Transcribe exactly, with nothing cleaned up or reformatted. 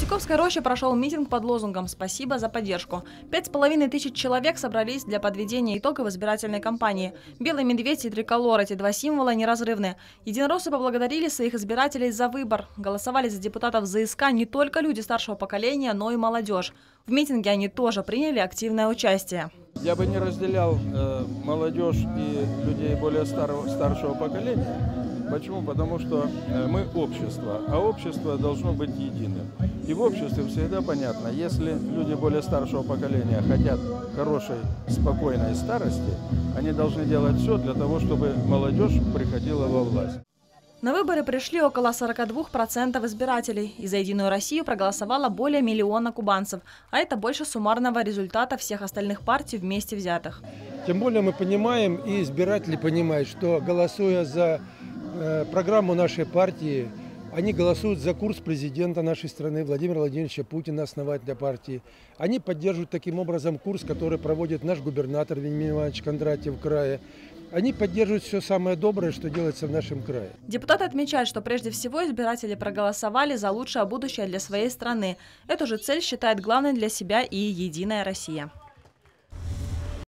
Петковской роще прошел митинг под лозунгом «Спасибо за поддержку». Пять с половиной тысяч человек собрались для подведения итогов избирательной кампании. Белый медведь и триколор – эти два символа неразрывны. Единороссы поблагодарили своих избирателей за выбор. Голосовали за депутатов ЗСК не только люди старшего поколения, но и молодежь. В митинге они тоже приняли активное участие. Я бы не разделял э, молодежь и людей более старого, старшего поколения. Почему? Потому что мы общество, а общество должно быть единым. И в обществе всегда понятно, если люди более старшего поколения хотят хорошей, спокойной старости, они должны делать все для того, чтобы молодежь приходила во власть. На выборы пришли около сорока двух процентов избирателей. И за «Единую Россию» проголосовало более миллиона кубанцев. А это больше суммарного результата всех остальных партий вместе взятых. Тем более мы понимаем, и избиратели понимают, что голосуя за э, программу нашей партии, они голосуют за курс президента нашей страны Владимира Владимировича Путина, основателя партии. Они поддерживают таким образом курс, который проводит наш губернатор Вениамин Иванович Кондратьев в крае. Они поддерживают все самое доброе, что делается в нашем крае. Депутаты отмечают, что прежде всего избиратели проголосовали за лучшее будущее для своей страны. Эту же цель считает главной для себя и «Единая Россия».